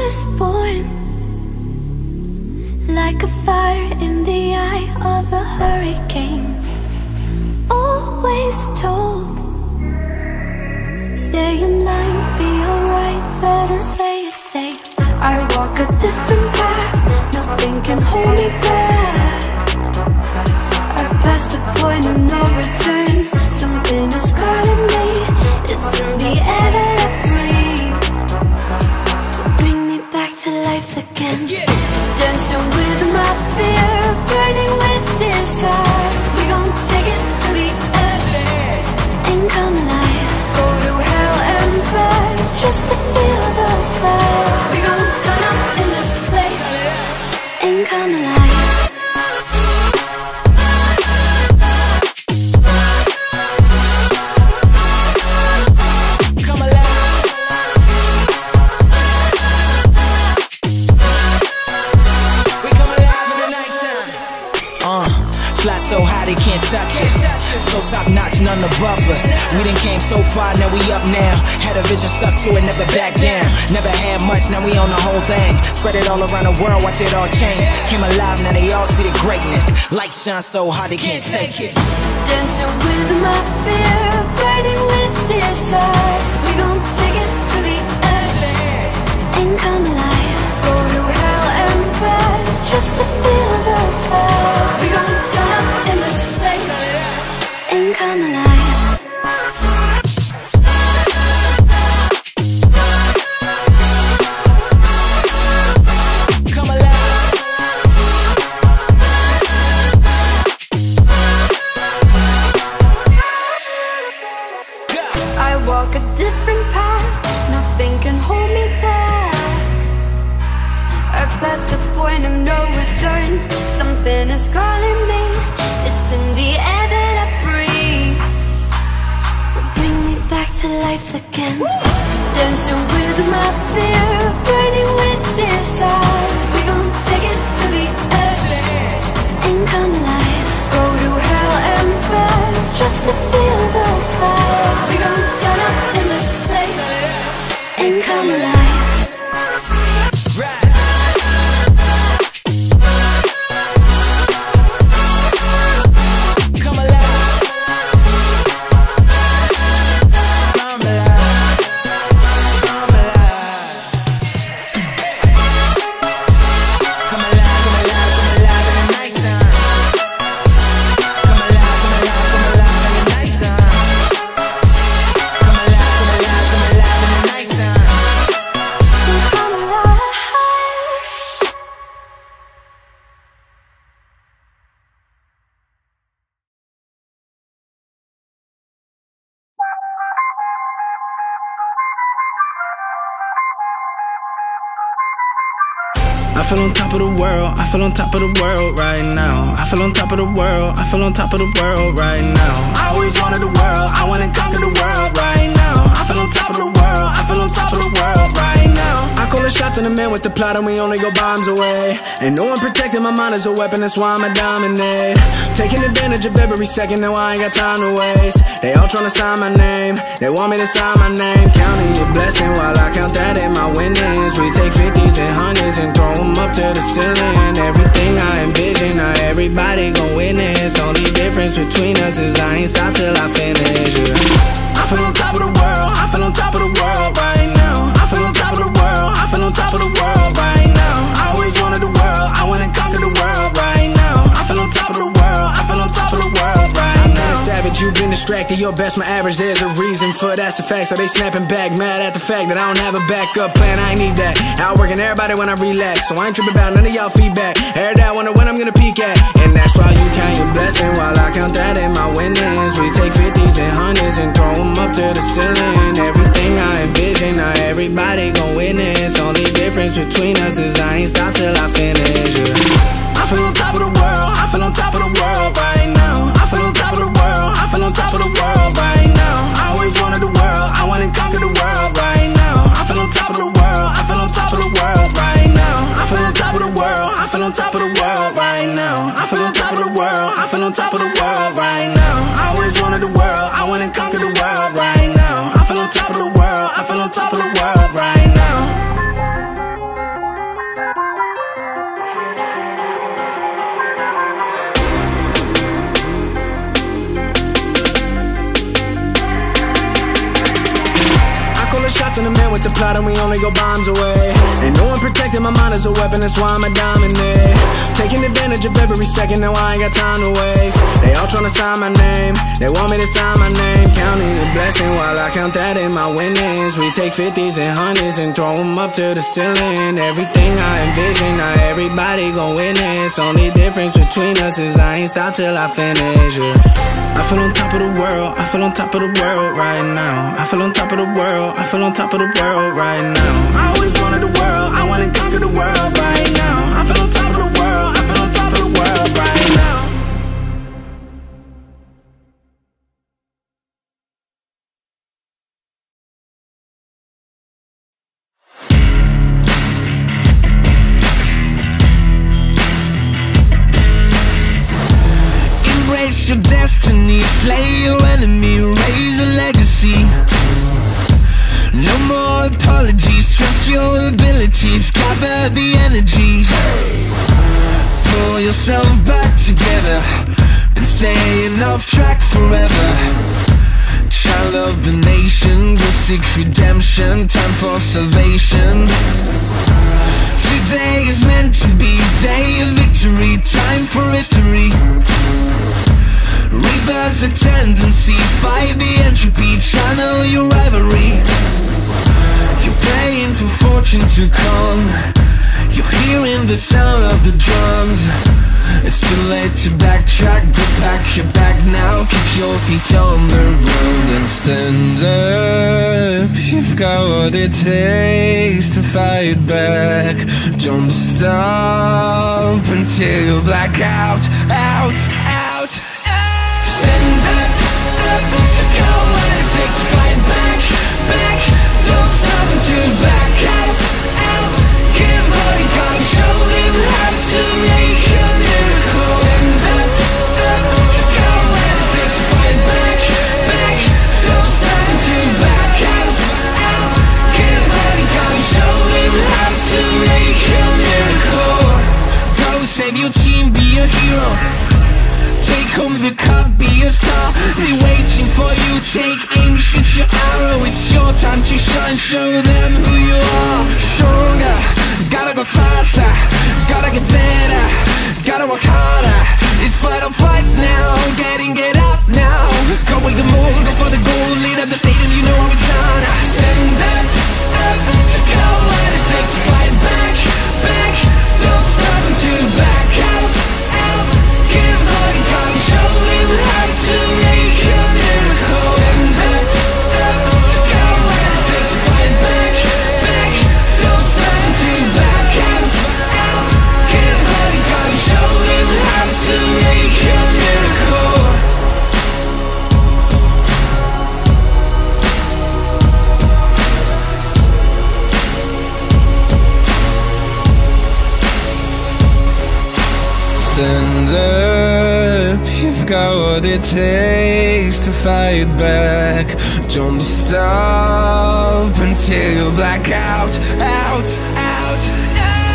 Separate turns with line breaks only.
was born like a fire in the eye of a hurricane. Always told, stay in line, be alright, better play it safe. I walk a different path, nothing can hold me back. I've passed the point of no return, something is calling me, it's in the air that I breathe. Bring me back to life again. Dancing with my fear, burning with desire. We gon' take it to the edge and come alive. Go to hell and back just to feel the fire. We gon' turn up in this place and come alive.
Fly so high they can't touch us. So top notch, none above us. We done came so far, now we up now. Had a vision, stuck to it, never back down. Never had much, now we own the whole thing. Spread it all around the world, watch it all change. Came alive, now they all see the greatness. Light shine so hard they can't take it.
Dancing with my fear, burning with desire. We gon' take it to the edge and come alive. Go to hell and back just to feel the fire. We gon' turn up in this place and come alive.
Come alive.
I walk a different path, nothing can hold me back. I passed the point of no return, something is calling me, it's in the air that I breathe. Bring me back to life again. Dancing with my fear, burning with desire. We gon' take it to the edge and come alive. Go to hell and back just to feel the fire. We gon' turn up in this place and come alive.
I feel on top of the world, I feel on top of the world right now. I feel on top of the world, I feel on top of the world right now. I always wanted the world, I wanna conquer the world right now. I feel on top of the world, I feel on top of the world right now. I call the shots in the man with the plot and we only go bombs away. Ain't no one protecting my mind as a weapon, that's why I'ma dominate. Taking advantage of every second, now I ain't got time to waste. They all tryna sign my name, they want me to sign my name. Counting your blessing while I count that in my winnings. We take 50s and 100s and throw them up to the ceiling. Everything I envision, now everybody gon' witness. Only difference between us is I ain't stop till I finish, yeah. I feel on top of the world, I feel on top of the world right now. I feel on top of the world, I feel on top of the world right now. I always wanted the world, I wanna conquer the world right now. I feel on top of the world, I feel on top of the world right now. Savage, you've been distracted, your best, my average, there's a reason for that's a fact. So they snapping back, mad at the fact that I don't have a backup plan, I ain't need that. Outworking everybody when I relax, so I ain't tripping about none of y'all feedback. Heard that, wonder when I'm gonna peak at. And that's why you count your blessing while I count that in my winnings. We take 50s and 100s and throw them up to the ceiling. Everything I envision, now everybody gon' witness. Only difference between us is I ain't stop till I finish, yeah. I feel on top of the world, I feel on top of the world right now. I feel on top of the world, I feel on top of the world right now. I always wanted the world, I wanna conquer the world right now. I feel on top of the world, I feel on top of the world right now. I feel on top of the world, I feel on top of the world right now. I feel on top of the world, I feel on top of the world right now. I always wanted the world, I wanna conquer the world right now. I feel on top of the world, I feel on top of the world right now. in the man with the plot and we only go bombs away. Ain't no one protecting my mind as a weapon, that's why I'm a dominate. Taking advantage of every second, now I ain't got time to waste. They all tryna sign my name, they want me to sign my name. Counting the blessing while I count that in my winnings. We take 50s and 100s and throw them up to the ceiling. Everything I envision, now everybody gon' witness. Only difference between us is I ain't stop till I finish, yeah. I feel on top of the world, I feel on top of the world right now. I feel on top of the world, I feel on top of the world right now. I always wanted the world, I wanna conquer the world right now. I feel on top of the world, I feel on top of the world right now.
Embrace your destiny, slay your enemy, raise a legacy. No more apologies, trust your abilities, gather the energies. Pull yourself back together, been staying off track forever. Child of the nation, go seek redemption, time for salvation. Today is meant to be day of victory, time for history. Rebirth's a tendency, fight the entropy, channel your rivalry. You're praying for fortune to come, you're hearing the sound of the drums. It's too late to backtrack, go pack your bag now. Keep your feet on the ground and stand up. You've got what it takes to fight back. Don't stop until you black out, out, out. Stand up, up. You've got what it takes to fight back, back. Don't stop until you black out, out. Give all you got and show them how to make a miracle. Stand up, up. You've got what it takes to fight back, back. Don't stop until you black out, out. Give all you got and show them how to make a miracle. Go save your team, be a hero. Take home the cup, be a star. They waiting for you, take aim, shoot your arrow. It's your time to shine, show them who you are. Stronger, gotta go faster, gotta get better, gotta work harder. It's fight or flight now, get up now. Go with the move, go for the goal, lead up the stadium, you know how it's done. Stand up, up, you've got what it takes to fight back, back. Don't stop until you back out, out. Give all you got and show them how to make a miracle. Stand up, up, you've got what it takes to fight back, back. Don't stop until you back out, out. Give all you got and show them how to make a miracle. Stand up, you've got what it takes to fight back. Don't stop until you black out, out, out, out.